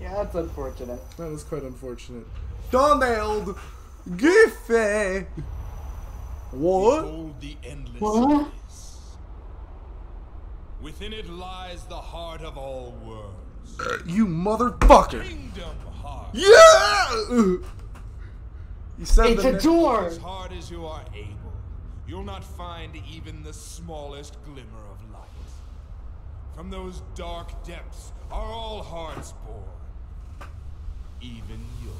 Yeah, that's unfortunate. That is quite unfortunate. Donald Giffey. What? Behold the endless What? abyss. Within it lies the heart of all worlds. You motherfucker. Kingdom Heart. Yeah! You said It's a door! As hard as you are able, you'll not find even the smallest glimmer of light. From those dark depths are all hearts born. Even yours.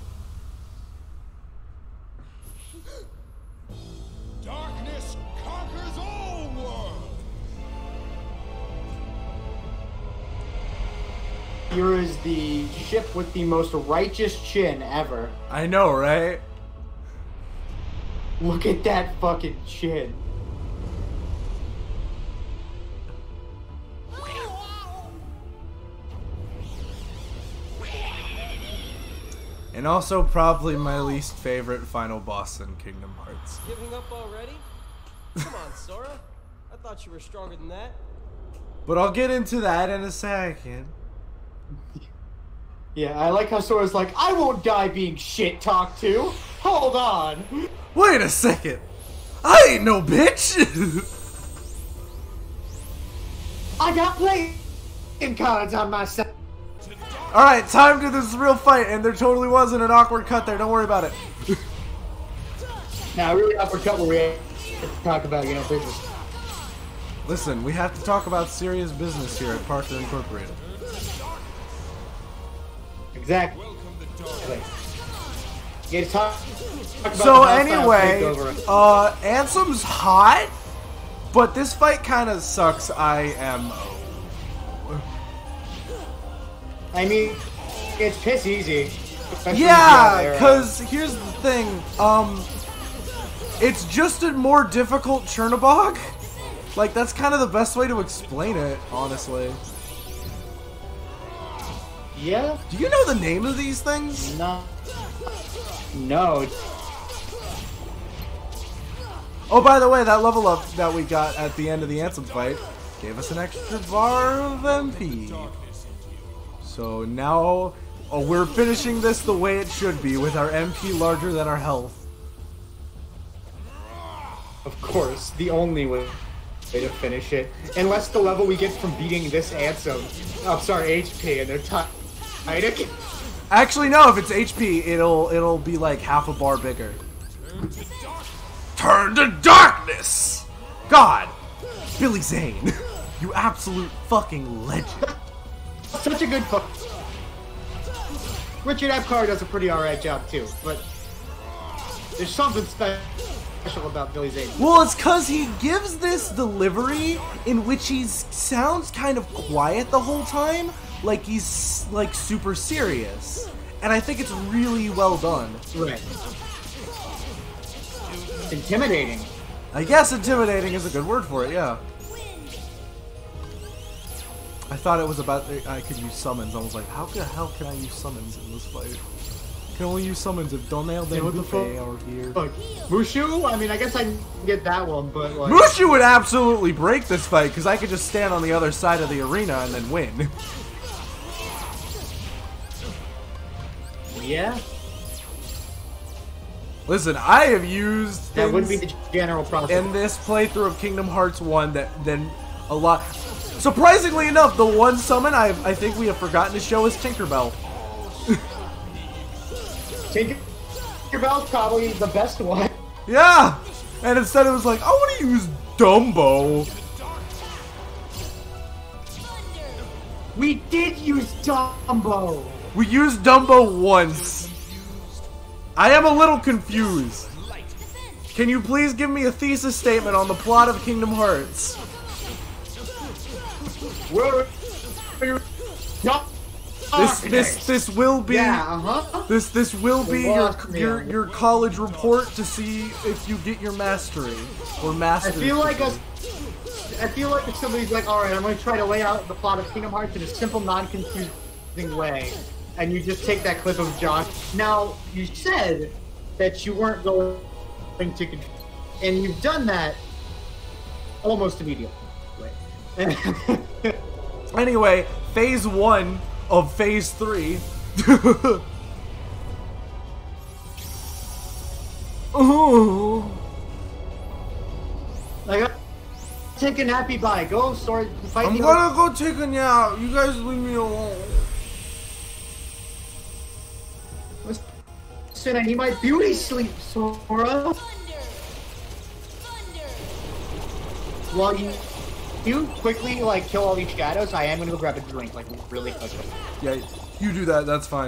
Darkness conquers all worlds! Here is the ship with the most righteous chin ever. I know, right? Look at that fucking chin. And also probably my least favorite final boss in Kingdom Hearts. Giving up already? Come on, Sora. I thought you were stronger than that. But I'll get into that in a second. Yeah, I like how Sora's like, I won't die being shit talked to. Hold on. Wait a second. I ain't no bitch. I got playing cards on my side. Alright, time to this real fight, and there totally wasn't an awkward cut there. Don't worry about it. Now, really uppercut where we have to talk about, business. Listen, we have to talk about serious business here at Parker Incorporated. Exactly. You get to talk about So the anyway, takeover. Ansem's hot, but this fight kind of sucks IMO. I mean, it's piss easy. especially Yeah, there. because here's the thing, it's just a more difficult Chernobog. Like, that's kind of the best way to explain it, honestly. Yeah? Do you know the name of these things? No. No. Oh, by the way, that level up that we got at the end of the Ansem fight gave us an extra bar of MP. So now, we're finishing this the way it should be, with our MP larger than our health. Of course, the only way to finish it. Unless the level we get from beating this Ansem, HP, and they're tight. Actually, no, if it's HP, it'll be like half a bar bigger. Turn to darkness! God! Billy Zane, you absolute fucking legend. Such a good book. Richard Epcar does a pretty alright job too, but there's something special about Billy Zane. Well, it's cause he gives this delivery in which he sounds kind of quiet the whole time, like he's like super serious. And I think it's really well done. Right. Intimidating. I guess intimidating is a good word for it, yeah. I thought it was about I could use summons. I was like, how the hell can I use summons in this fight? I can only use summons if Donald and Buffet are here. Look, Mushu? I mean, I guess I can get that one, but like... Mushu would absolutely break this fight, because I could just stand on the other side of the arena and then win. Yeah? Listen, I have used That would be things the general process. in this playthrough of Kingdom Hearts 1 then a lot. Surprisingly enough, the one summon I think we have forgotten to show is Tinkerbell. Tinkerbell's probably the best one. Yeah! And instead it was like, I want to use Dumbo. We did use Dumbo! We used Dumbo once. I am a little confused. Can you please give me a thesis statement on the plot of Kingdom Hearts? This will be this will be your college report to see if you get your mastery or mastery. I feel like if somebody's like, all right, I'm going to try to lay out the plot of Kingdom Hearts in a simple, non-confusing way, and you just take that clip of Josh. Now, you said that you weren't going to, and you've done that almost immediately. Anyway, phase 1 of phase 3 Oh. Like, take a nappy bye. Go start fighting. I'm gonna go take a nap. You guys leave me alone. Listen, I need my beauty sleep, Sora. While you quickly like kill all these shadows, I am gonna go grab a drink, like really quickly. Yeah, you do that. That's fine.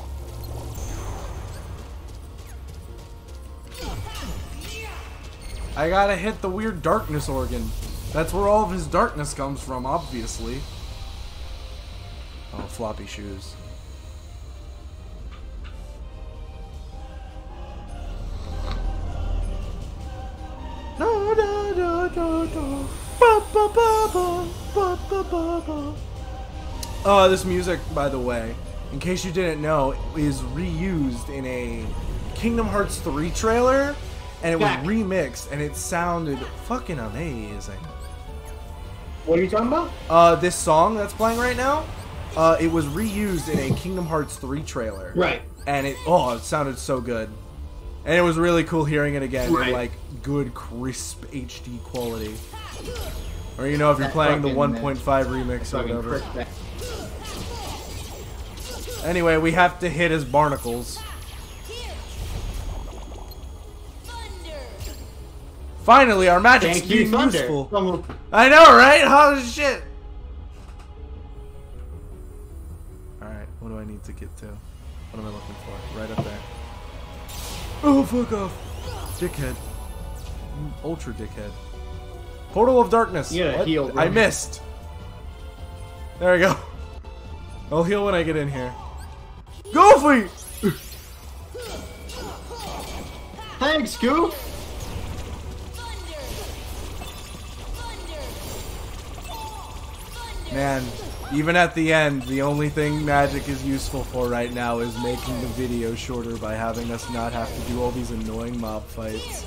I gotta hit the weird darkness organ. That's where all of his darkness comes from, obviously. Oh, floppy shoes. No, no, no, no, no. Ba, ba, ba, ba, ba, ba, ba, ba. This music, by the way, in case you didn't know, is reused in a Kingdom Hearts 3 trailer, and it was remixed, and it sounded fucking amazing. What are you talking about? This song that's playing right now, it was reused in a Kingdom Hearts 3 trailer. Right. And it sounded so good. And it was really cool hearing it again in, like, good, crisp HD quality. Or, you know, if you're playing the 1.5 remix or whatever. Anyway, we have to hit his barnacles. Finally, our magic's being useful. I know, right? Holy shit! Alright, what do I need to get to? What am I looking for? Right up there. Oh, fuck off. Dickhead. Ultra dickhead. Portal of Darkness. Yeah, heal. I missed. There we go. I'll heal when I get in here. Goofy! Thanks, Goof! Man, even at the end, the only thing magic is useful for right now is making the video shorter by having us not have to do all these annoying mob fights.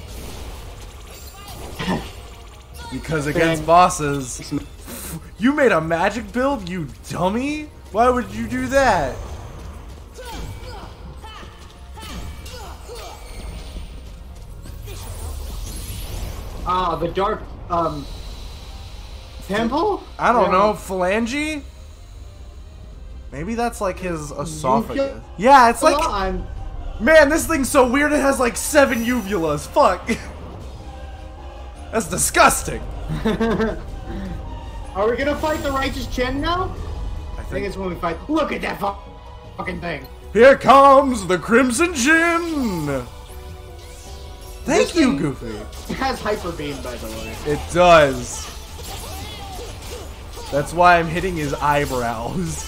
Because against bosses... You made a magic build, you dummy? Why would you do that? Ah, the dark, temple? I don't know, phalange? Maybe that's like his esophagus. Yeah, it's like... Man, this thing's so weird it has like 7 uvulas. Fuck. That's disgusting. Are we gonna fight the Righteous Chin now? I think it's when we fight... Look at that fucking thing. Here comes the Crimson Chin! Thank you, Goofy. It has Hyper Beam, by the way. It does. That's why I'm hitting his eyebrows.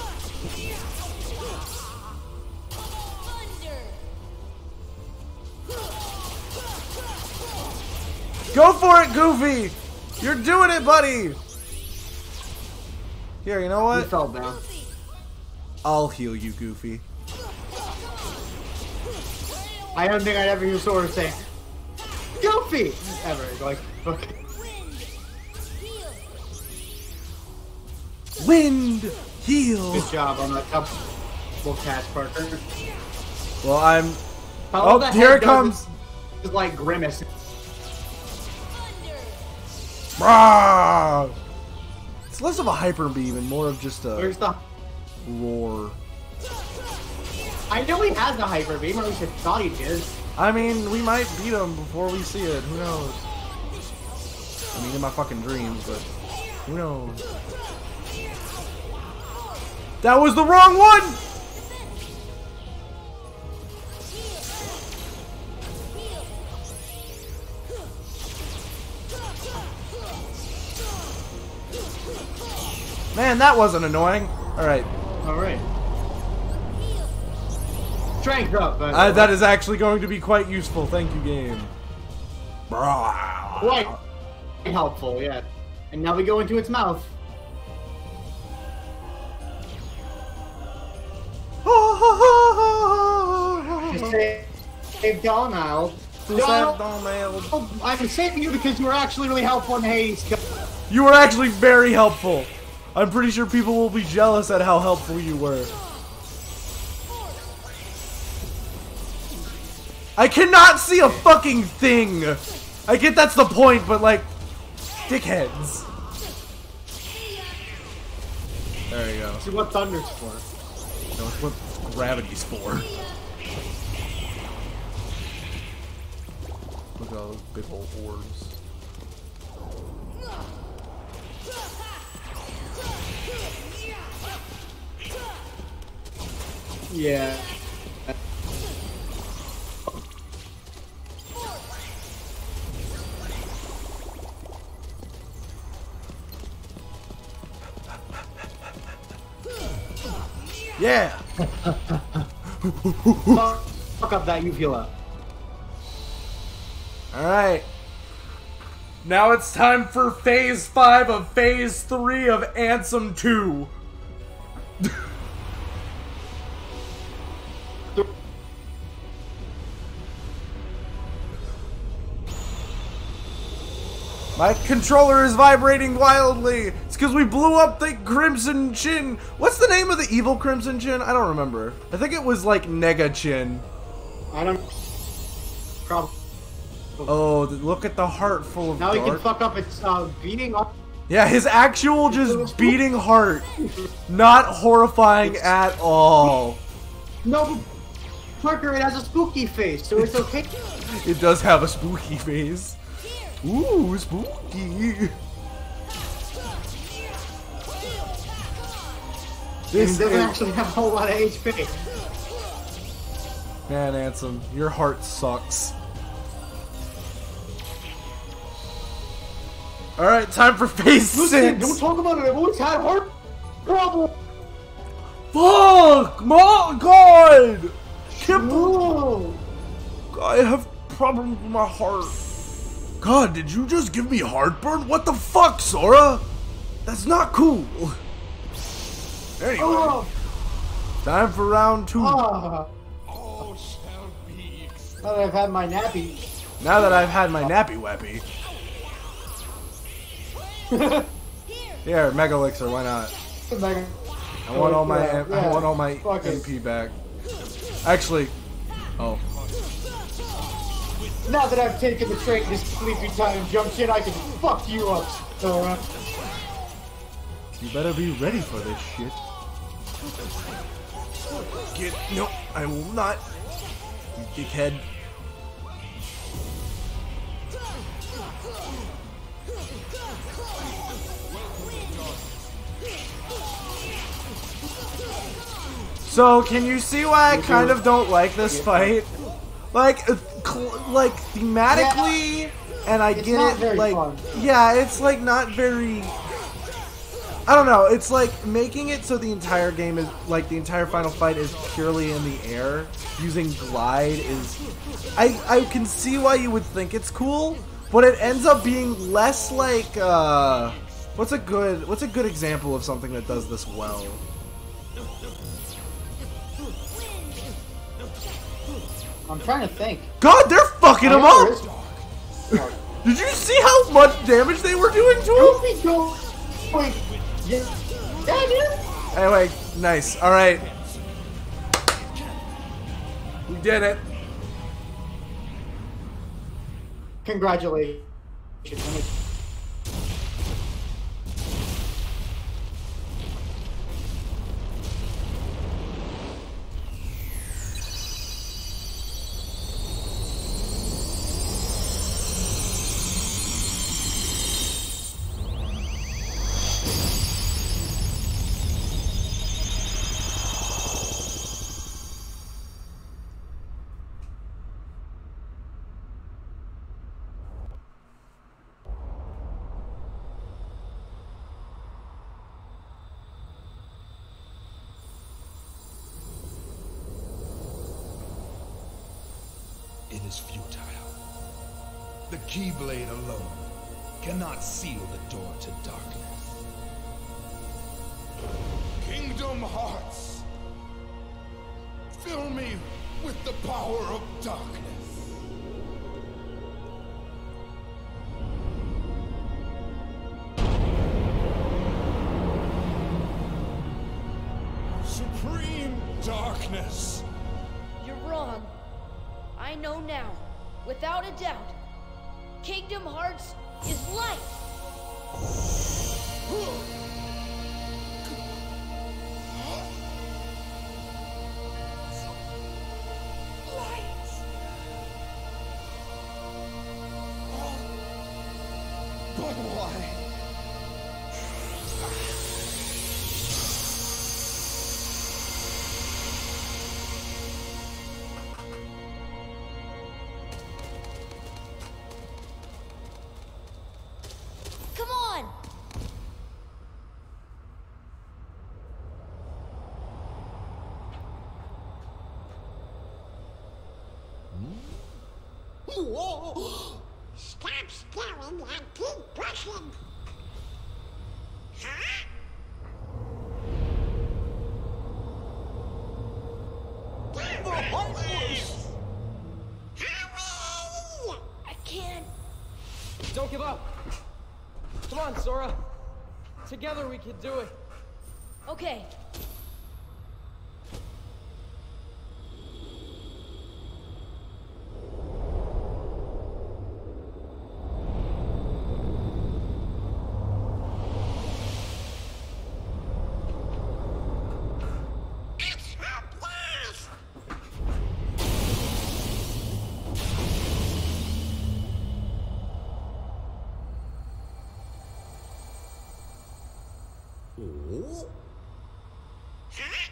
Go for it, Goofy! You're doing it, buddy! Here, you know what? He fell down. I'll heal you, Goofy. I don't think I'd ever hear Sora say, Goofy! Ever. Like, okay. Wind! Heal! Good job on that couple catch, Parker. Well, I'm... Oh, here it comes! It's like Grimace. Brah! It's less of a hyper beam and more of just a... Where's the... roar. I know he has a Hyper Beam, or at least I thought he did. I mean, we might beat him before we see it. Who knows? I mean, in my fucking dreams, but who knows? That was the wrong one! Man, that wasn't annoying. Alright. Alright. Strength up. That is actually going to be quite useful. Thank you, game. Quite helpful, yeah. And now we go into its mouth. Save Donald. Donald. I'm saving you because you were actually really helpful in Hades. You were actually very helpful. I'm pretty sure people will be jealous at how helpful you were. I cannot see a fucking thing! I get that's the point, but like, dickheads. There you go. See what Thunder's for. No, it's what gravity's for. Look at all those big old orbs. Yeah. Yeah! Fuck up that uvula. Alright. Now it's time for Phase 5 of Phase 3 of Ansem 2. My controller is vibrating wildly. It's because we blew up the Crimson Chin. What's the name of the evil Crimson Chin? I don't remember. I think it was like Nega Chin. I don't. Probably. Oh, look at the heart full of Now he can dark. fuck up its beating up. Yeah, his actual just beating heart. Not horrifying at all. No, but Parker, it has a spooky face, so it's okay. It does have a spooky face. Ooh, spooky. It This doesn't is... actually have a whole lot of HP. Man, Ansem, your heart sucks. Alright, time for phase Listen, 6. don't talk about it. I've always had heart problems. Fuck! My God! No. I have problems with my heart. God, did you just give me heartburn? What the fuck, Sora? That's not cool. Anyway, Oh, time for round 2. oh. All shall be. Now that I've had my nappy. Now that I've had my nappy wappy. Here, Mega Elixir, why not? I want all my I want all my Fuck it. MP back. Actually, oh. Now that I've taken the train to Sleepy Time Junction, I can fuck you up, Sora. You better be ready for this shit. No, I will not. You dickhead. So, can you see why I kind of don't like this fight? Like, like thematically, and I It's get not it. very Like, fun. yeah, it's like not very. I don't know. It's like making it so the entire game is like the entire final fight is purely in the air. Using glide is. I can see why you would think it's cool, but it ends up being less like. What's a good example of something that does this well? I'm trying to think. God, they're fucking him Oh, there up! is- Did you see how much damage they were doing to Don't him? be going. Yeah, dude. Anyway, nice. Alright. We did it. Congratulations. It is futile. The Keyblade alone cannot seal the door to darkness. Kingdom Hearts, fill me with the power of darkness. Supreme darkness. You're wrong. I know now, without a doubt, Kingdom Hearts is light. But why? Come on! Stop staring and keep pushing. Huh? Hurry! I can't. Don't give up. Come on, Sora. Together we can do it. Okay. It's hopeless! Huh?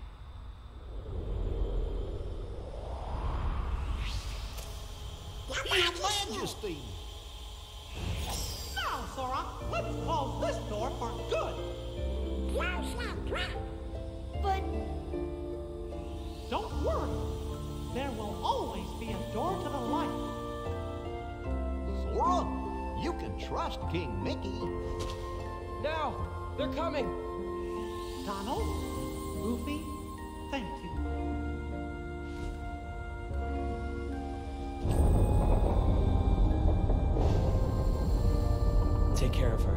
Your Majesty! Now, Sora, let's close this door for good. Close that door. But Don't worry. There will always be a door to the light. Sora, you can trust King Mickey. Now, they're coming. Donald, Goofy, thank you. Take care of her.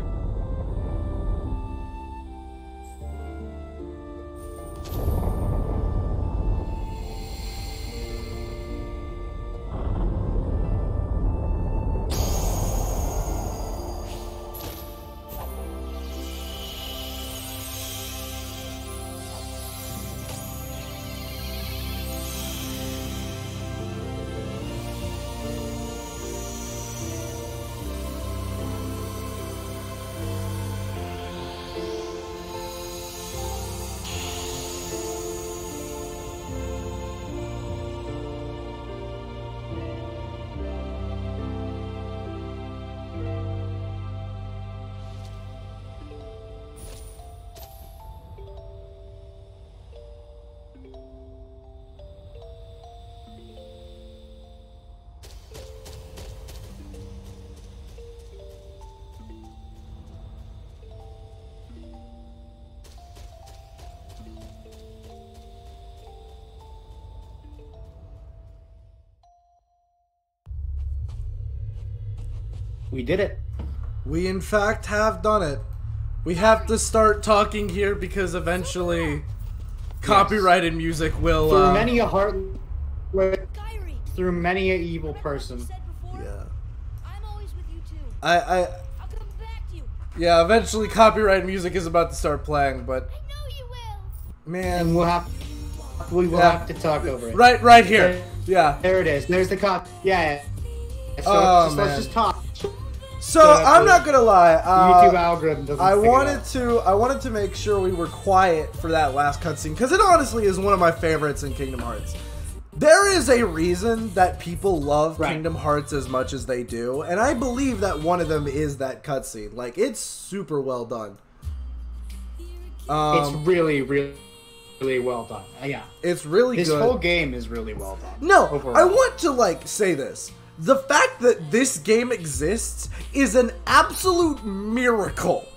We did it. We in fact have done it. We have to start talking here because eventually copyrighted music will Through many a heart, Kyrie, through many a evil person. said before, yeah. I'm always with you too. I I'll come back to you. yeah, eventually copyrighted music is about to start playing, but I know you will. man, And we will have to talk over it. right here. Yeah. There it is. There's the cop. Yeah. So Oh, let's man. just talk. So I'm not gonna lie. YouTube algorithm doesn't. I figure it wanted to make sure we were quiet for that last cutscene because it honestly is one of my favorites in Kingdom Hearts. There is a reason that people love Right. Kingdom Hearts as much as they do, and I believe that one of them is that cutscene. Like, it's super well done. It's really, really, really well done. Yeah. It's really This good. whole game is really well done. No, overall. I want to like say this. The fact that this game exists is an absolute miracle.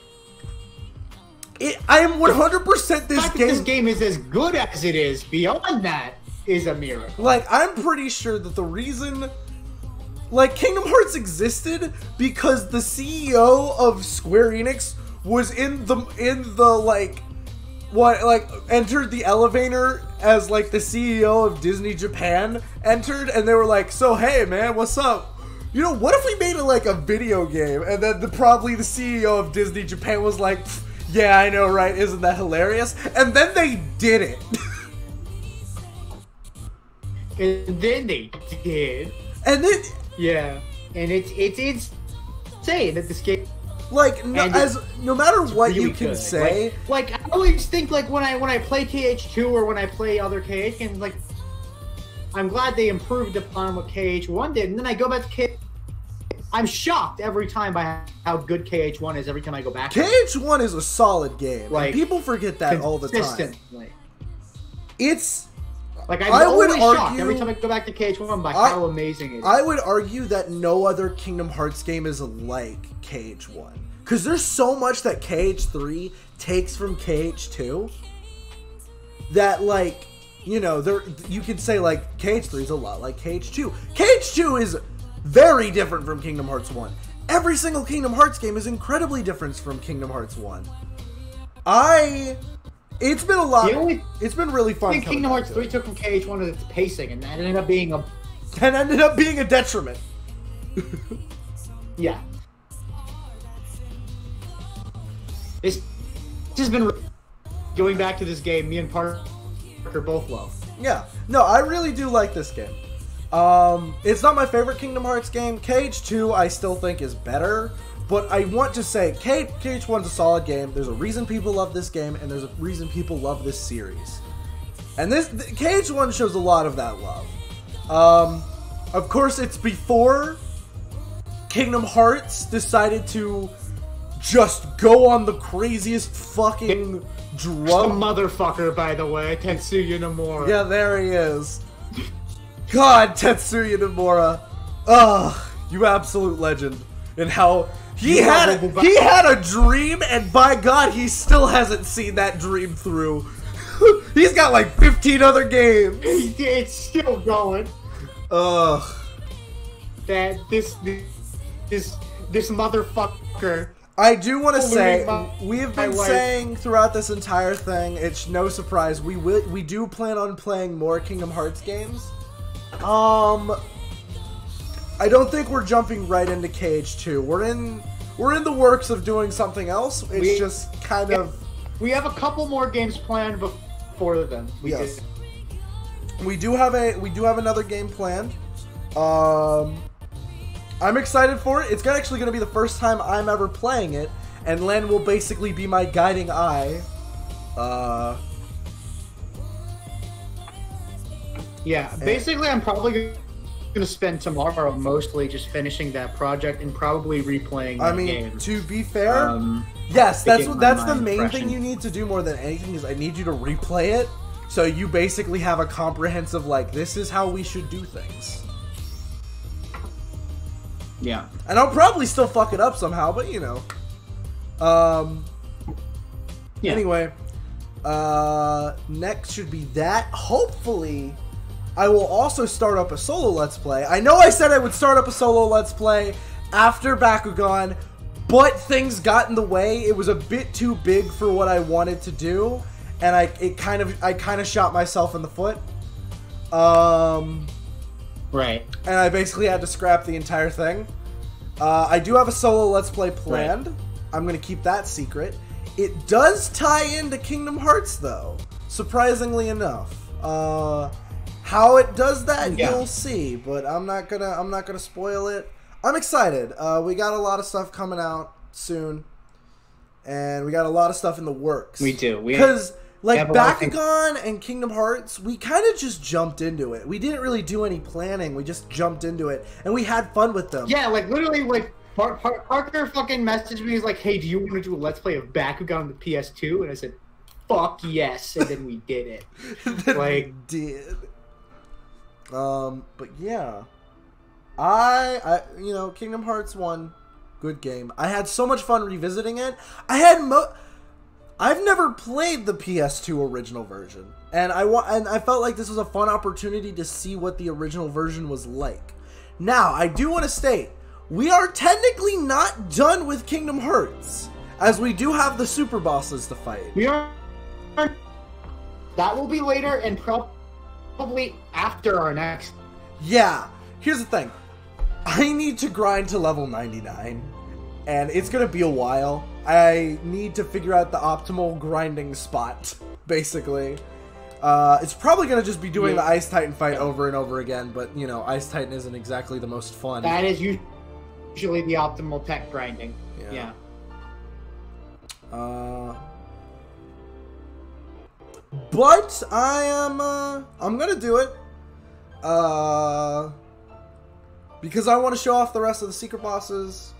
I am 100% The this fact that this game. game is as good as it is, beyond that, is a miracle. Like, I'm pretty sure that the reason, like, Kingdom Hearts existed because the CEO of Square Enix was in the like what, like, entered the elevator as, like, the CEO of Disney Japan entered, and they were like, so, hey, man, what's up? You know, what if we made it, like, a video game? And then probably the CEO of Disney Japan was like, yeah, I know, right? Isn't that hilarious? And then they did it. And then they did. And then... Yeah. And it's insane that this game... Like, no matter what really you can good. say... Like, I always think, like, when I play KH2 or when I play other KH games, like, I'm glad they improved upon what KH1 did, and then I go back to KH... I'm shocked every time by how good KH1 is every time I go back. KH1 is a solid game. Like, people forget that all the time. Consistently. It's... Like, I would always shocked argue, every time I go back to KH1 by how amazing it is. I would argue that no other Kingdom Hearts game is like KH1. Because there's so much that KH3 takes from KH2 that, like, you know, you could say, like, KH3 is a lot like KH2. KH2 is very different from Kingdom Hearts 1. Every single Kingdom Hearts game is incredibly different from Kingdom Hearts 1. It's been a lot. It's been really fun. I think Kingdom Hearts 3 took from KH1 is its pacing, and that ended up being a detriment. Yeah. It's just been going back to this game. Me and Parker both love. Yeah. No, I really do like this game. It's not my favorite Kingdom Hearts game. KH2 I still think is better. But I want to say, KH1's a solid game. There's a reason people love this game, and there's a reason people love this series. And KH1 shows a lot of that love. Of course, it's before Kingdom Hearts decided to just go on the craziest fucking drug. The motherfucker, by the way, Tetsuya Nomura. Yeah, there he is. God, Tetsuya Nomura. Ugh, you absolute legend. And how... He had a dream, and by God, he still hasn't seen that dream through. He's got like 15 other games. It's still going. Ugh. That this motherfucker. I do want to say, we have been saying throughout this entire thing, it's no surprise, we do plan on playing more Kingdom Hearts games. I don't think we're jumping right into KH2. We're in the works of doing something else. It's just kind of... We have a couple more games planned before then. Yes. We do have another game planned. I'm excited for it. It's actually going to be the first time I'm ever playing it, and Len will basically be my guiding eye. Yeah, basically I'm probably going to spend tomorrow mostly just finishing that project and probably replaying the game. To be fair, yes, that's the main thing you need to do more than anything is I need you to replay it so you basically have a comprehensive, like, this is how we should do things. Yeah. And I'll probably still fuck it up somehow, but you know. Yeah. Anyway, next should be that. Hopefully, I will also start up a solo Let's Play. I know I said I would start up a solo Let's Play after Bakugan, but things got in the way. It was a bit too big for what I wanted to do, and I kind of shot myself in the foot. Right. And I basically had to scrap the entire thing. I do have a solo Let's Play planned. Right. I'm going to keep that secret. It does tie into Kingdom Hearts, though, surprisingly enough. How it does that, you'll see, but I'm not gonna spoil it. I'm excited. We got a lot of stuff coming out soon, and we got a lot of stuff in the works. We do. Because like Bakugan and Kingdom Hearts, we kind of just jumped into it. We didn't really do any planning. We just jumped into it, and we had fun with them. Yeah, like literally, like Parker fucking messaged me. He's like, "Hey, do you want to do a Let's Play of Bakugan on the PS2?" And I said, "Fuck yes!" And then we did it. We did. But yeah, I you know, Kingdom Hearts 1, good game. I had so much fun revisiting it. I've never played the PS2 original version, and I felt like this was a fun opportunity to see what the original version was like. Now, I do want to state, we are technically not done with Kingdom Hearts, as we do have the super bosses to fight. We are That will be later and probably after our next. Yeah, here's the thing. I need to grind to level 99, and it's gonna be a while. I need to figure out the optimal grinding spot, basically. It's probably gonna just be doing the Ice Titan fight over and over again, but, you know, Ice Titan isn't exactly the most fun. That is usually the optimal tech grinding. Yeah. But I'm gonna do it. Because I want to show off the rest of the secret bosses.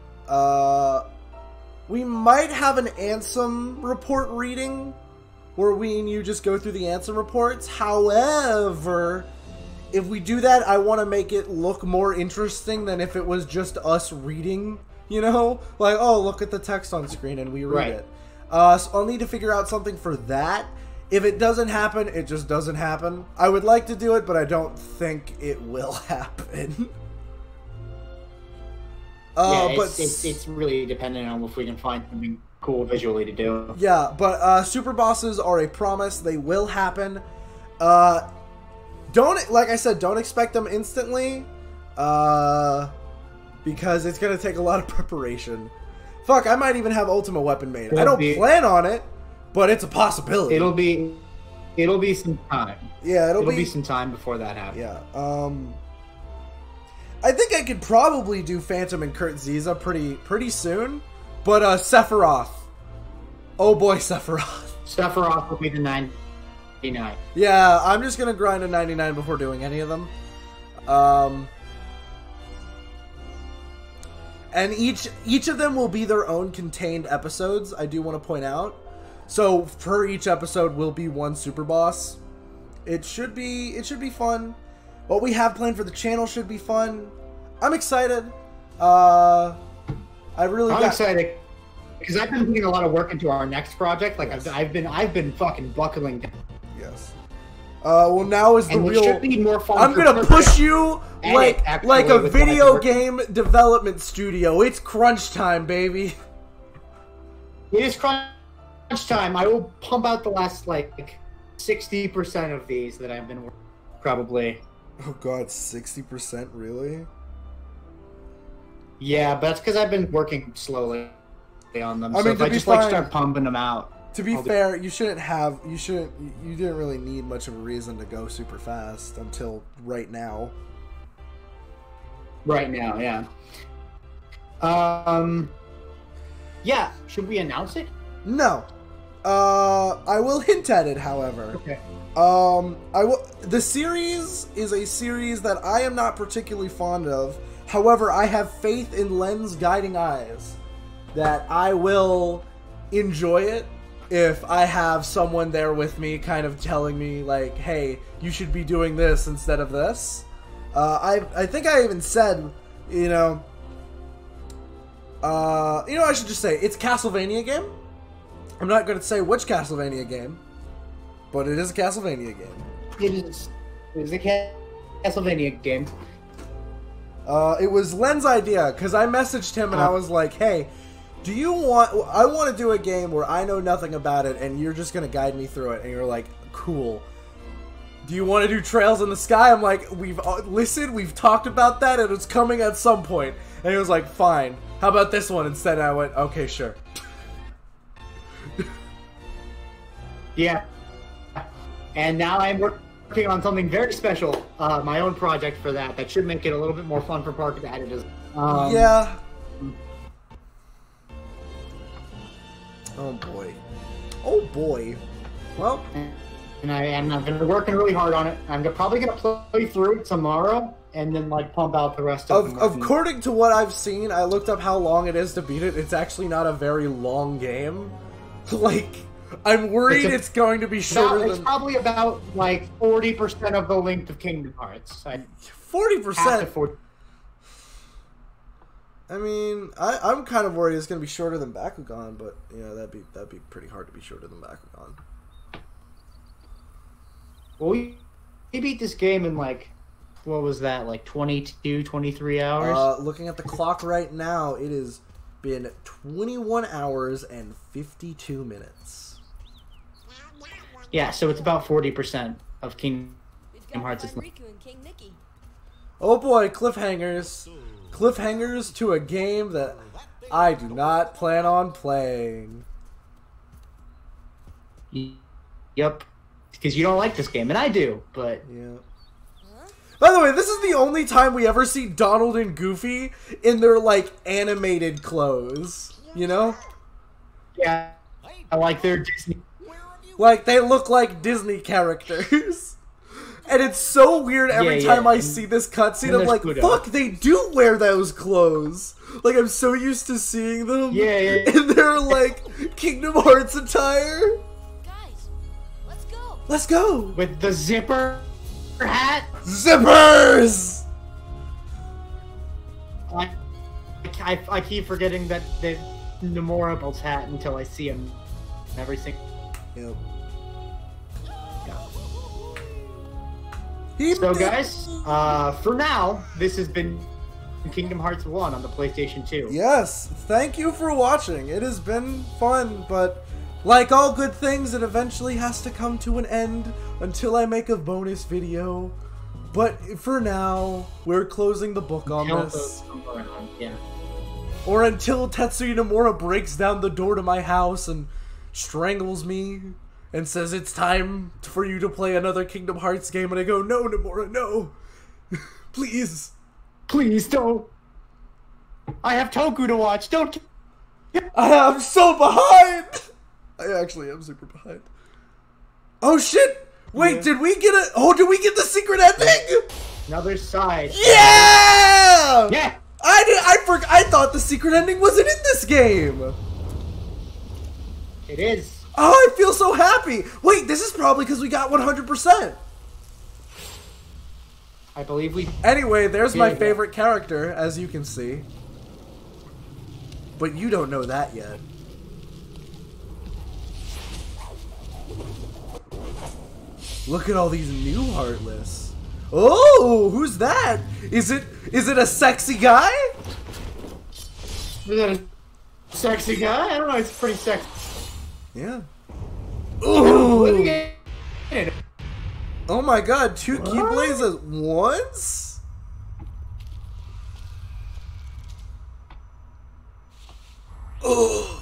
We might have an Ansem report reading where we and you just go through the Ansem reports. However, if we do that, I want to make it look more interesting than if it was just us reading, you know? Like, oh, look at the text on screen and we read it. So I'll need to figure out something for that. If it doesn't happen, it just doesn't happen. I would like to do it, but I don't think it will happen. It's really dependent on if we can find something cool visually to do. Yeah, but super bosses are a promise. They will happen. Like I said, don't expect them instantly. Because it's going to take a lot of preparation. Fuck, I might even have Ultima Weapon made. I don't plan on it, but it's a possibility. It'll be some time. Yeah, it'll be some time before that happens. Yeah. I think I could probably do Phantom and Kurt Ziza pretty soon, but Sephiroth. Oh boy, Sephiroth. Sephiroth will be the 99. Yeah, I'm just gonna grind a 99 before doing any of them. And each of them will be their own contained episodes. I do want to point out. So per each episode will be one super boss. It should be fun. What we have planned for the channel should be fun. I'm excited. I'm excited because I've been putting a lot of work into our next project. Like I've been fucking buckling down. Yes. Well, now is the real. Should be more fun. I'm gonna push you like a video game development studio. It's crunch time, baby. It is crunch time. I will pump out the last 60% of these that I've been working. Probably. Oh god, 60%, really? Yeah, but that's because I've been working slowly on them. I mean, if I just start pumping them out. To be fair, you didn't really need much of a reason to go super fast until right now. Right now, yeah. Yeah, should we announce it? No. I will hint at it, however. Okay. The series is a series that I am not particularly fond of. However, I have faith in Len's guiding eyes that I will enjoy it if I have someone there with me kind of telling me, like, hey, you should be doing this instead of this. I think I even said, I should just say, it's a Castlevania game. I'm not going to say which Castlevania game, but it is a Castlevania game. It is a Castlevania game. It was Len's idea, because I messaged him and I was like, hey, I want to do a game where I know nothing about it and you're just going to guide me through it. And you're like, cool. Do you want to do Trails in the Sky? I'm like, we've talked about that and it's coming at some point. And he was like, fine. How about this one instead? And I went, okay, sure. Yeah. And now I'm working on something very special, my own project for that should make it a little bit more fun for Parker to edit as yeah. Oh boy. Oh boy. Well. And I've been working really hard on it. I'm probably going to play through it tomorrow and then pump out the rest of them. According to what I've seen, I looked up how long it is to beat it. It's actually not a very long game. I'm worried it's going to be shorter than... It's probably about 40% of the length of Kingdom Hearts. 40%? I mean, I'm kind of worried it's going to be shorter than Bakugan, but yeah, that'd be pretty hard to be shorter than Bakugan. Well, we beat this game in what was that, 22, 23 hours? Looking at the clock right now, it has been 21 hours and 52 minutes. Yeah, so it's about 40% of Kingdom We've got Hearts. to find Riku and King Mickey. Oh boy, cliffhangers. Cliffhangers to a game that I do not plan on playing. Yep. Because you don't like this game, and I do, but... Yeah. By the way, this is the only time we ever see Donald and Goofy in their, like, animated clothes. You know? Yeah. I like their Disney... Like, they look like Disney characters. And it's so weird every time I see this cutscene. I'm like, fuck, they do wear those clothes. Like, I'm so used to seeing them. Yeah. In their, like, Kingdom Hearts attire. Guys, let's go. Let's go. With the zipper hat. Zippers! I keep forgetting that the Nomura builds hat until I see him. Every single... Yep. So guys, for now, this has been Kingdom Hearts 1 on the PlayStation 2. Yes, thank you for watching. It has been fun, but like all good things, it eventually has to come to an end until I make a bonus video. But for now, we're closing the book on this. Yeah. Or until Tetsuya Nomura breaks down the door to my house and strangles me and says it's time for you to play another Kingdom Hearts game, and I go, no, Nomura, no. Please. Please don't. I have Toku to watch. Don't. I'm so behind. I actually am super behind. Oh shit! Wait, did we get a? Oh, did we get the secret ending? Another side. Yeah! Yeah. I thought the secret ending wasn't in this game. It is. Oh, I feel so happy. Wait, this is probably because we got 100%. I believe we... Anyway, there's my favorite character, as you can see. But you don't know that yet. Look at all these new Heartless. Oh, who's that? Is it a sexy guy? Is that a sexy guy? I don't know, it's pretty sexy. Yeah. Ooh. It. Oh my god, 2 Keyblades at once? Ugh.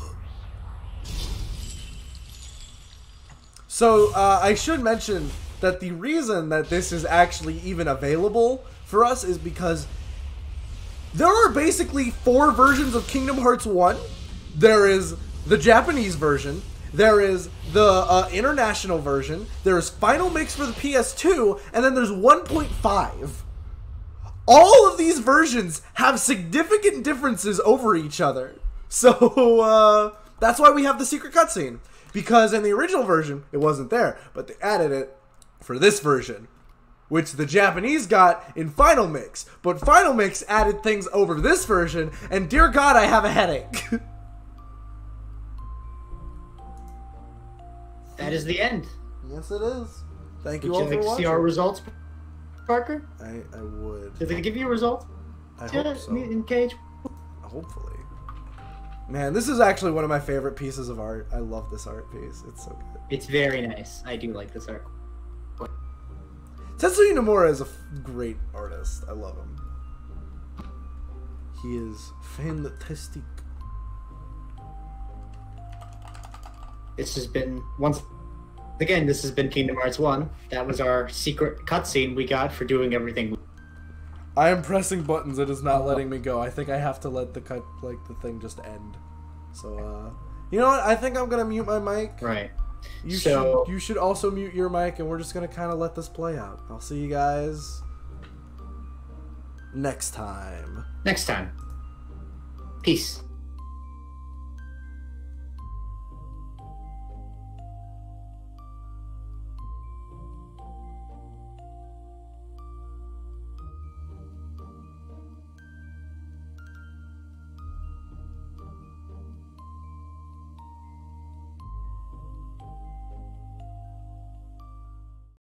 So, I should mention that the reason that this is actually even available for us is because there are basically 4 versions of Kingdom Hearts 1. There is the Japanese version, there is the international version, there's Final Mix for the PS2, and then there's 1.5. All of these versions have significant differences over each other. So, that's why we have the secret cutscene. Because in the original version, it wasn't there, but they added it for this version, which the Japanese got in Final Mix. But Final Mix added things over this version, and dear God, I have a headache. That is the end. Yes, it is. Thank you Would all you for like to watching. see our results, Parker? I would. Did they give you a result? I hope so. In Cage? Hopefully. Man, this is actually one of my favorite pieces of art. I love this art piece. It's so good. It's very nice. I do like this art. Tetsuya Nomura is a great artist. I love him. He is fantastic. This has been, once again, this has been Kingdom Hearts 1. That was our secret cutscene we got for doing everything. I am pressing buttons. It is not letting me go. I think I have to let the the thing just end. So, you know what? I think I'm gonna mute my mic. Right. You should also mute your mic, and we're just gonna kind of let this play out. I'll see you guys next time. Next time. Peace.